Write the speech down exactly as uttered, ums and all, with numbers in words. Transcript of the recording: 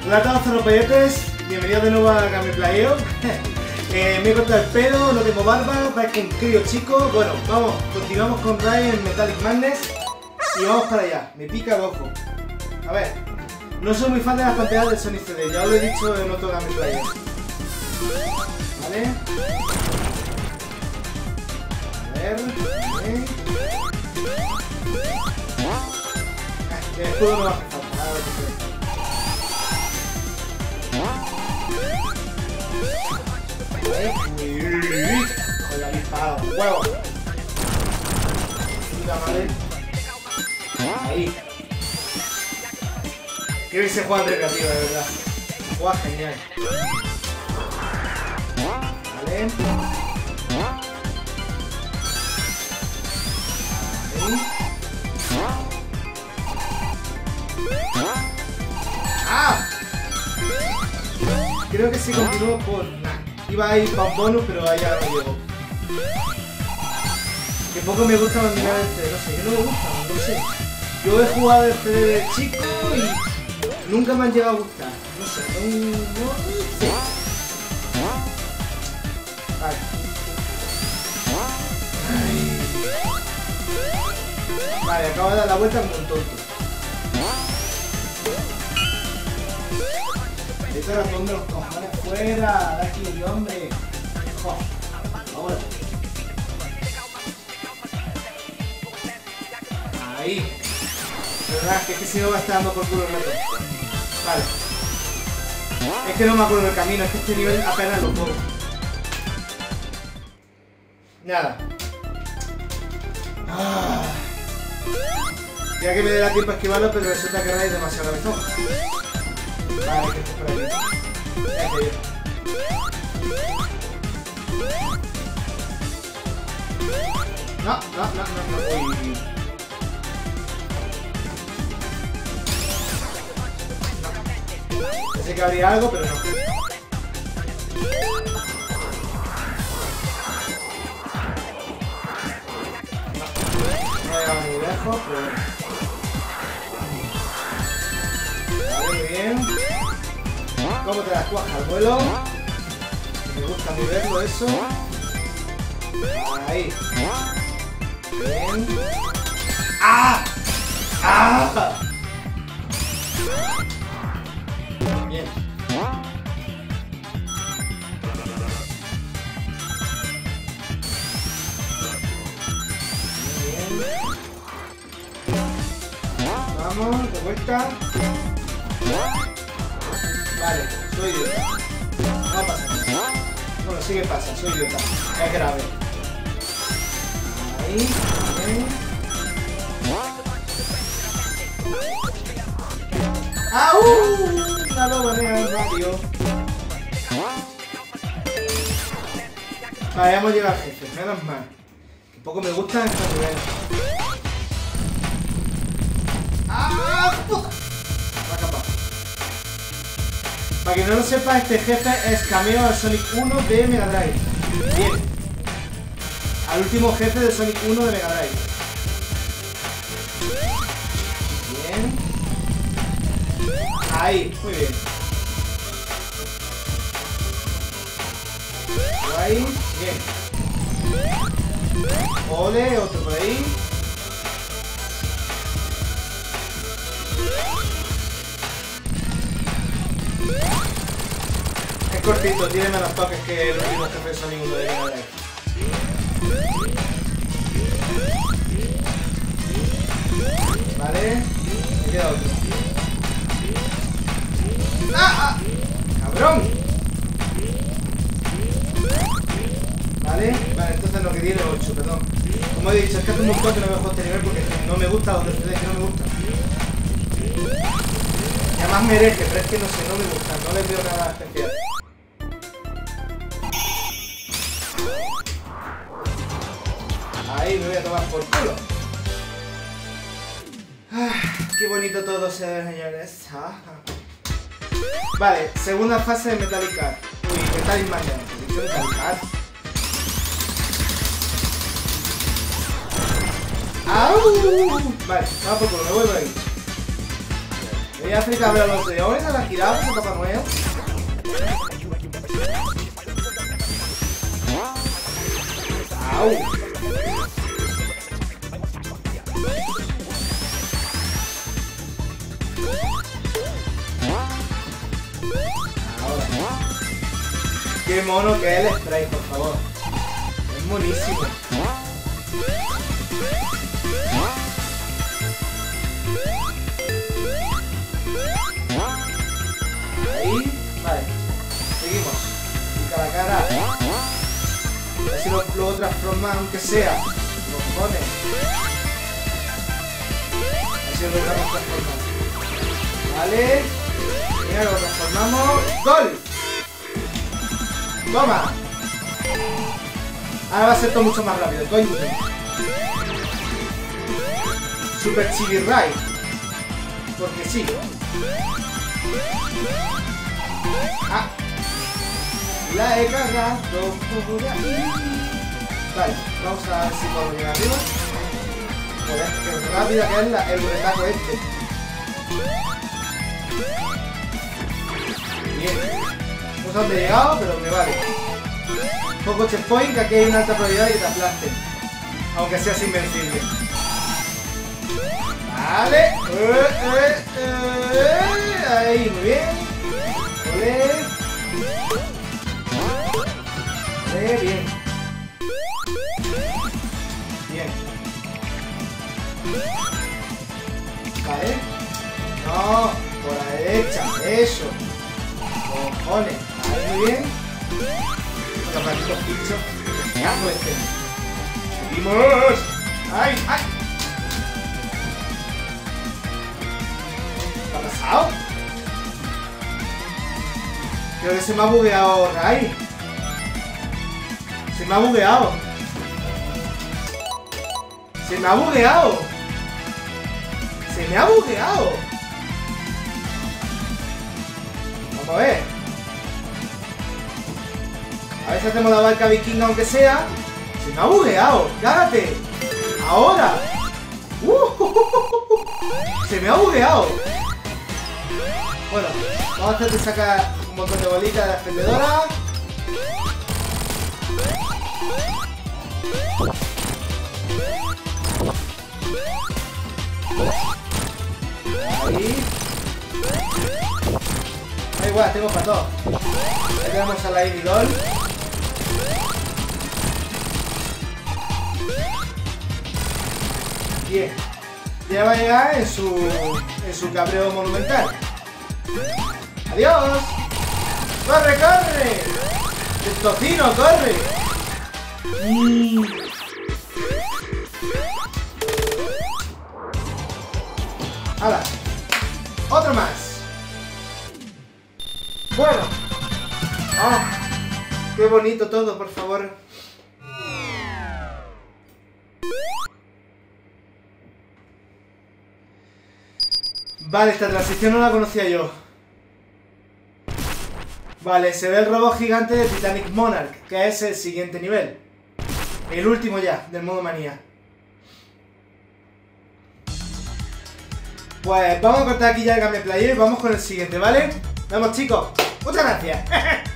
Hola a todos los peyotes, bienvenidos de nuevo a Gameplayeo. eh, me he cortado el pelo, no tengo barba, parezco un crío chico. Bueno, vamos, continuamos con Ray en Metallic Madness y vamos para allá, me pica el ojo. A ver, no soy muy fan de las pantallas del Sonic C D, ya os lo he dicho en otro Gameplayeo. Vale. A ver, vale. El escudo no va a hacer falta, a ver qué creo. Joder, ha disparado, huevo. Puta madre. Ahí. Que bien se juega de recreativa, de verdad. Se juega genial. Vale. Ahí. ¡Ah! Creo que se continuó por nada. Iba a ir para un bonus, pero ahí ya no llegó. Que poco me gusta abandonar el C D, no sé, que no me gusta, no sé. Yo he jugado el C D de chico y nunca me han llegado a gustar. No sé, no, no sé. Vale. Ay. Vale, acabo de dar la vuelta como un tonto. Este ratón de los cojones fuera, de aquí, hombre. Joder, ahora. Ahí. Verdad, que es que si no va a estar dando por culo el ratón. Vale. Es que no me acuerdo del camino, es que este nivel apenas lo puedo. Nada. Ah. Ya que me dé la tiempo a esquivarlo, pero resulta que Ray es demasiado cabezón. Vale, que estés por aquí. Ya estoy yo. No, no, no, no, no. Uy. No. Pensé que habría algo, pero no. No he llegado muy lejos, pero bueno. Vale, muy bien. ¿Cómo te las cuajas al vuelo? Me gusta muy verlo eso. Ahí. Bien. ¡Ah! ¡Ah! Bien. Bien. Vamos, de vuelta. Vale, soy idiota. No pasa nada. Bueno, sí que pasa, soy idiota. Es grave. Ahí, bien. ¡Au! Una loba de Mario. Vale, hemos llegado al jefe, menos mal. Que poco me gustan estos niveles. ¡Ah! ¡Puta! Para quien no lo sepa, este jefe es cameo al Sonic uno de Mega Drive. Bien. Al último jefe de Sonic uno de Mega Drive. Bien. Ahí, muy bien. Ahí, bien. Ole, otro por ahí. Es cortito, tiene menos toques que el último jefe de Sonic uno de Mega Drive. Vale, me queda otro. ¡Ah! ¡Ah! ¡Cabrón! Vale, vale, entonces lo que tiene ocho, perdón. Como he dicho, es que hace un montón que no me juego este nivel porque no me gusta los D C D, que no me gusta. Y además merece, pero es que no sé, no me gusta, no les veo nada especial. Ahí me voy a tomar por culo. Ah, qué bonito todo se ve, señores. Ah. Vale, segunda fase de Metallic Card. Uy, Metallic Madness. Metallic Card. ¡Au! Vale, vamos por culo, me voy por ahí. Voy a fricar a los leones, a la jirafa, a Papá Noel. ¡Au! Qué mono que es el spray, por favor. Es monísimo. Ahí, vale. Seguimos. Pica la cara. A ver si lo, lo transforma, aunque sea. Lo pone. A ver si lo logramos transformar. Vale. Mira, lo transformamos. ¡Gol! ¡Toma! Ahora va a ser todo mucho más rápido, coño. Super Chibi Ride. Porque sí. Ah. La he cargado por ahí. Vale, vamos a ver si puedo llegar arriba. Joder, qué rápida que es la, el retaco este. Bien. No sé dónde he llegado, pero me vale. Poco checkpoint, que aquí hay una alta probabilidad de que te aplasten. Aunque seas invencible. Vale. Eh, eh, eh. Ahí, muy bien. Olé. Olé, bien. Bien. Vale. No, por la derecha. Eso. Cojones. Ahí, muy bien. Los malditos bichos. ¿Qué hago este? ¡Seguimos! ¡Ay, ay! ¿Qué ha pasado? Creo que se me ha bugueado Rai. Se me ha bugueado. Se me ha bugueado. Se me ha bugueado. Vamos a ver. A ver si hacemos la barca vikinga aunque sea. Se me ha bugueado. ¡Cágate! ¡Ahora! Uh, se me ha bugueado. Bueno, vamos a hacer de sacar un montón de bolitas de la expendedora. Ahí. Da igual, tengo para todo. Ahí tenemos a la Amy Doll. Bien. Ya va a llegar en su, en su cabreo monumental. ¡Adiós! ¡Corre, corre! ¡El tocino, corre! Mm. ¡Hala! ¡Otro más! Bueno. ¡Ah! ¡Qué bonito todo, por favor! Vale, esta transición no la conocía yo. Vale, se ve el robot gigante de Titanic Monarch, que es el siguiente nivel. El último ya, del modo manía. Pues vamos a cortar aquí ya el gameplay y vamos con el siguiente, ¿vale? Vamos, chicos. Muchas gracias.